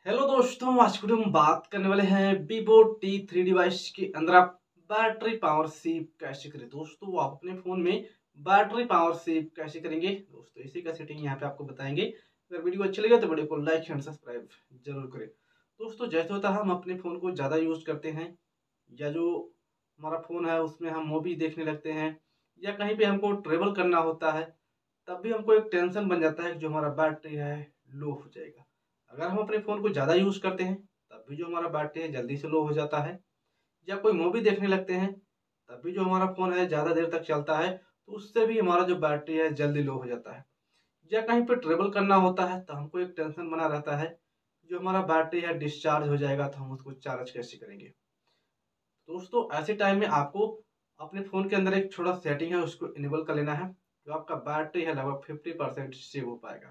Hello दोस्तों, आज की वीडियो में बात करने वाले हैं Vivo T3 डिवाइस के अंदर आप बैटरी पावर सेव कैसे करें। दोस्तों, आप अपने फ़ोन में बैटरी पावर सेव कैसे करेंगे दोस्तों, इसी का सेटिंग यहाँ पे आपको बताएंगे। अगर वीडियो अच्छी लगे तो वीडियो को लाइक एंड सब्सक्राइब जरूर करें। दोस्तों, जैसे होता है हम अपने फ़ोन को ज़्यादा यूज़ करते हैं या जो हमारा फ़ोन है उसमें हम मूवी देखने लगते हैं या कहीं पे हमको ट्रेवल करना होता है, तब भी हमको एक टेंशन बन जाता है कि जो हमारा बैटरी है लो हो जाएगा। अगर हम अपने फ़ोन को ज़्यादा यूज़ करते हैं, तब भी जो हमारा बैटरी है जल्दी से लो हो जाता है, या कोई मूवी देखने लगते हैं, तब भी जो हमारा फ़ोन है ज़्यादा देर तक चलता है, तो उससे भी हमारा जो बैटरी है जल्दी लो हो जाता है। या कहीं पे ट्रैवल करना होता है, तो हमको एक टेंशन बना रहता है, जो हमारा बैटरी है डिस्चार्ज हो जाएगा, तो हम उसको चार्ज कैसे करेंगे। दोस्तों, ऐसे टाइम में आपको अपने फ़ोन के अंदर एक छोटा सेटिंग है, उसको इनेबल कर लेना है, जो आपका बैटरी है लगभग 50% सेव हो पाएगा।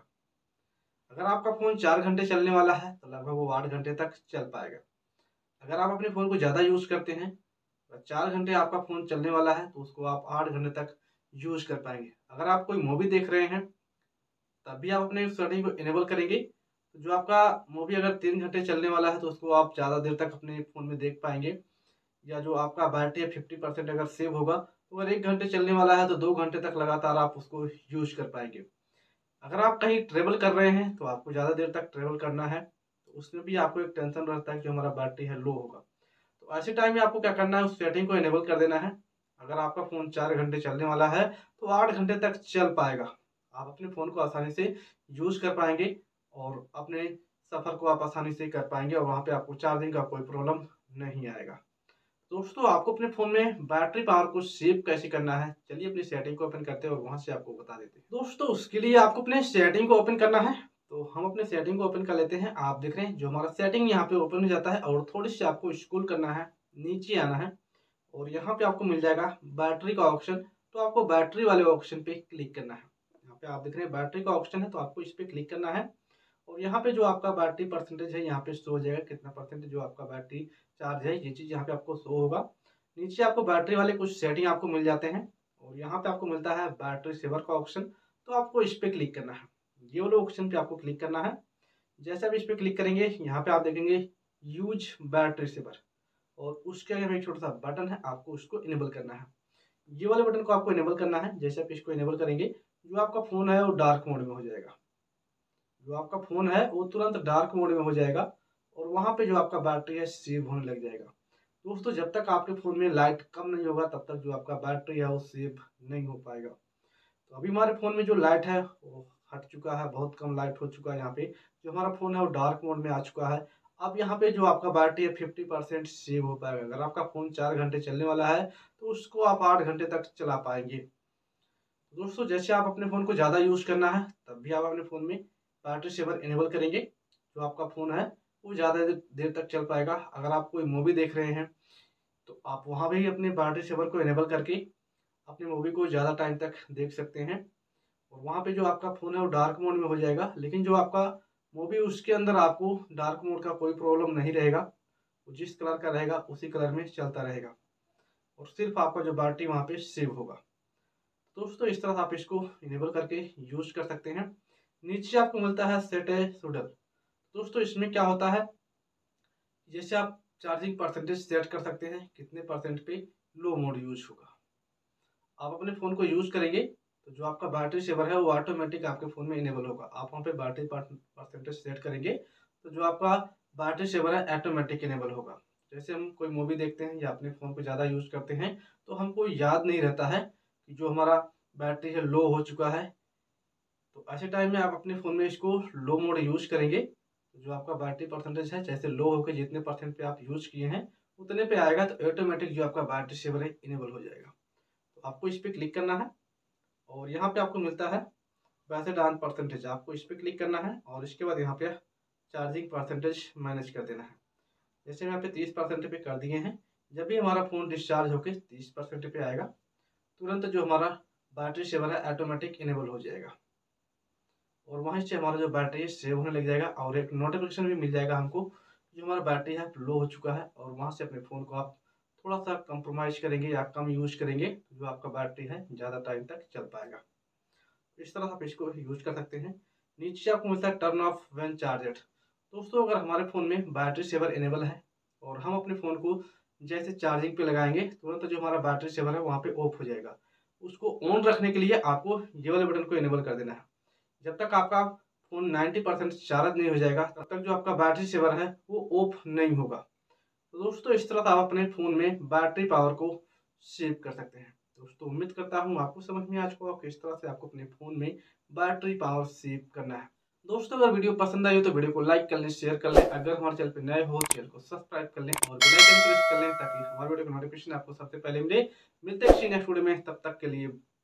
अगर आपका फ़ोन 4 घंटे चलने वाला है, तो लगभग वो 8 घंटे तक चल पाएगा। अगर आप अपने फ़ोन को ज़्यादा यूज़ करते हैं, तो 4 घंटे आपका फ़ोन चलने वाला है, तो उसको आप 8 घंटे तक यूज़ कर पाएँगे। अगर आप कोई मूवी देख रहे हैं, तब भी आप अपने सेटिंग को इनेबल करेंगे, तो जो आपका मूवी अगर 3 घंटे चलने वाला है, तो उसको आप ज़्यादा देर तक अपने फ़ोन में देख पाएँगे। या जो आपका बैटरी है 50% अगर सेव होगा, तो अगर 1 घंटे चलने वाला है, तो 2 घंटे तक लगातार आप उसको यूज़ कर पाएँगे। अगर आप कहीं ट्रैवल कर रहे हैं, तो आपको ज़्यादा देर तक ट्रैवल करना है, तो उसमें भी आपको एक टेंशन रहता है कि हमारा बैटरी है लो होगा। तो ऐसे टाइम में आपको क्या करना है, उस सेटिंग को इनेबल कर देना है। अगर आपका फ़ोन 4 घंटे चलने वाला है, तो 8 घंटे तक चल पाएगा। आप अपने फ़ोन को आसानी से यूज़ कर पाएँगे और अपने सफ़र को आप आसानी से कर पाएँगे और वहाँ पे आपको चार्जिंग का कोई प्रॉब्लम नहीं आएगा। दोस्तों, आपको अपने फ़ोन में बैटरी पावर को सेव कैसे करना है, चलिए अपनी सेटिंग को ओपन करते हैं और वहाँ से आपको बता देते हैं। दोस्तों, उसके लिए आपको अपने सेटिंग को ओपन करना है, तो हम अपने सेटिंग को ओपन कर लेते हैं। आप देख रहे हैं जो हमारा सेटिंग यहाँ पे ओपन हो जाता है और थोड़ी-सी आपको स्क्रॉल करना है, नीचे आना है और यहाँ पे आपको मिल जाएगा बैटरी का ऑप्शन, तो आपको बैटरी वाले ऑप्शन पे क्लिक करना है। यहाँ पे आप देख रहे हैं बैटरी का ऑप्शन है, तो आपको इस पे क्लिक करना है और यहाँ पे जो आपका बैटरी परसेंटेज है यहाँ पे शो हो जाएगा, कितना परसेंट जो आपका बैटरी चार्ज है, ये चीज़ यहाँ पे आपको शो होगा। नीचे आपको बैटरी वाले कुछ सेटिंग आपको मिल जाते हैं और यहाँ पे आपको मिलता है बैटरी सेवर का ऑप्शन, तो आपको इस पे क्लिक करना है। ये वाले ऑप्शन पे आपको क्लिक करना है। जैसे आप इस पे क्लिक करेंगे, यहाँ पे आप देखेंगे यूज बैटरी सेवर और उसके आगे एक छोटा सा बटन है, आपको उसको इनेबल करना है। ये वाले बटन को आपको इनेबल करना है। जैसे आप इसको इनेबल करेंगे, जो आपका फ़ोन है वो डार्क मोड में हो जाएगा। जो आपका फ़ोन है वो तुरंत डार्क मोड में हो जाएगा और वहाँ पे जो आपका बैटरी है सेव होने लग जाएगा। दोस्तों, जब तक आपके फ़ोन में लाइट कम नहीं होगा, तब तक जो आपका बैटरी है वो सेव नहीं हो पाएगा। तो अभी हमारे फ़ोन में जो लाइट है वो हट चुका है, बहुत कम लाइट हो चुका है यहाँ पे। जो हमारा फ़ोन है वो डार्क मोड में आ चुका है। अब यहाँ पे जो आपका बैटरी है 50% सेव हो पाएगा। अगर आपका फ़ोन 4 घंटे चलने वाला है, तो उसको आप 8 घंटे तक चला पाएँगे। दोस्तों, जैसे आप अपने फ़ोन को ज़्यादा यूज़ करना है, तब भी आप अपने फ़ोन में बैटरी सेवर इनेबल करेंगे। जो आपका फ़ोन है वो ज़्यादा देर तक चल पाएगा। अगर आप कोई मूवी देख रहे हैं, तो आप वहाँ भी अपने बैटरी सेवर को इनेबल करके अपनी मूवी को ज़्यादा टाइम तक देख सकते हैं और वहाँ पे जो आपका फ़ोन है वो डार्क मोड में हो जाएगा। लेकिन जो आपका मूवी उसके अंदर आपको डार्क मोड का कोई प्रॉब्लम नहीं रहेगा। वो जिस कलर का रहेगा उसी कलर में चलता रहेगा और सिर्फ़ आपका जो बैटरी वहाँ पे सेव होगा। दोस्तों, इस तरह से आप इसको इनेबल करके यूज़ कर सकते हैं। नीचे आपको मिलता है सेट ए शेड्यूल। दोस्तों, इसमें क्या होता है, जैसे आप चार्जिंग परसेंटेज सेट कर सकते हैं, कितने परसेंट पे लो मोड यूज़ होगा। आप अपने फ़ोन को यूज़ करेंगे, तो जो आपका बैटरी सेवर है वो ऑटोमेटिक आपके फ़ोन में इनेबल होगा। आप वहाँ पे बैटरी परसेंटेज सेट करेंगे, तो जो आपका बैटरी सेवर है ऑटोमेटिक इनेबल होगा। जैसे हम कोई मूवी देखते हैं या अपने फ़ोन को ज़्यादा यूज़ करते हैं, तो हमको याद नहीं रहता है कि जो हमारा बैटरी है लो हो चुका है। तो ऐसे टाइम में आप अपने फ़ोन में इसको लो मोड यूज़ करेंगे, तो जो आपका बैटरी परसेंटेज है जैसे लो होके जितने परसेंट पे आप यूज़ किए हैं, उतने पे आएगा, तो ऑटोमेटिक जो आपका बैटरी सेवर है इनेबल हो जाएगा। तो आपको इस पे क्लिक करना है और यहाँ पे आपको मिलता है वैसे ऑन परसेंटेज, आपको इस पे क्लिक करना है और इसके बाद यहाँ पे चार्जिंग परसेंटेज मैनेज कर देना है। जैसे हम यहाँ पे 30% पे कर दिए हैं, जब भी हमारा फ़ोन डिस्चार्ज होके 30% पे आएगा, तुरंत जो हमारा बैटरी सेवर है ऑटोमेटिक इनेबल हो जाएगा और वहीं से हमारा जो बैटरी है सेव होने लग जाएगा और एक नोटिफिकेशन भी मिल जाएगा हमको, जो हमारा बैटरी है लो हो चुका है और वहाँ से अपने फ़ोन को आप थोड़ा सा कंप्रोमाइज़ करेंगे या कम यूज़ करेंगे, तो जो आपका बैटरी है ज़्यादा टाइम तक चल पाएगा। इस तरह से आप इसको यूज़ कर सकते हैं। नीचे आपको मिलता है टर्न ऑफ व्हेन चार्जड। दोस्तों अगर हमारे फ़ोन में बैटरी सेवर इनेबल है और हम अपने फ़ोन को जैसे चार्जिंग पे लगाएंगे, तुरंत जो हमारा बैटरी सेवर है वहाँ पे ऑफ हो जाएगा। उसको ऑन रखने के लिए आपको ये वाले बटन को इनेबल कर देना है। जब तक आपका फ़ोन 90% चार्ज नहीं हो जाएगा, तब तक जो आपका बैटरी सेवर है वो ऑफ नहीं होगा। तो दोस्तों इस तरह से आप अपने फ़ोन में बैटरी पावर को सेव कर सकते हैं। दोस्तों उम्मीद करता हूँ आपको समझ में आ चुका होगा किस तरह से आपको अपने फ़ोन में बैटरी पावर सेव करना है। दोस्तों अगर वीडियो पसंद आई हो तो वीडियो को लाइक कर लें, शेयर कर लें। अगर हमारे चैनल पर नए हो चैनल को सब्सक्राइब कर लें और बेल आइकन प्रेस कर लें ताकि हमारे वीडियो की नोटिफिकेशन आपको सबसे पहले मिले। मिलते हैं किसी नेक्स्ट वीडियो में, तब तक के लिए